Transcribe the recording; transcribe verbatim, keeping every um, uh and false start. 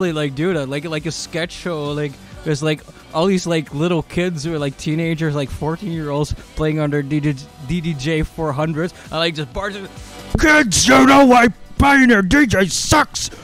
like do that, like like a sketch show. Like there's like all these like little kids who are like teenagers, like fourteen year olds playing on their D D J four hundreds. I like just bars. Kids, you know why pioneer D J sucks.